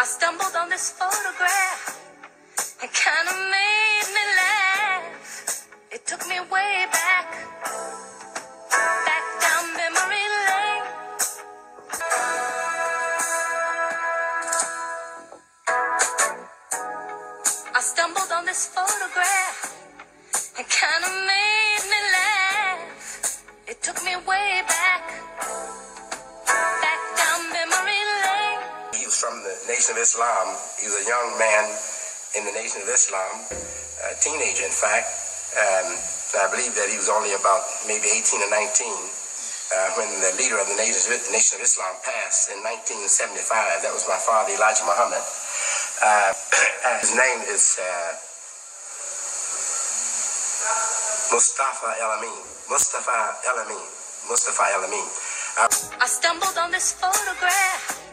I stumbled on this photograph. It kind of made me laugh. It took me way back down memory lane. I stumbled on this photograph. It kind of made me laugh. It took me way back down memory lane. He was from the Nation of Islam. He was a young man in the Nation of Islam, a teenager, in fact. I believe that he was only about maybe 18 or 19 when the leader of the Nation of Islam passed in 1975. That was my father, Elijah Muhammad. His name is Mustafa El-Amin. Mustafa El-Amin. Mustafa El-Amin. I stumbled on this photograph.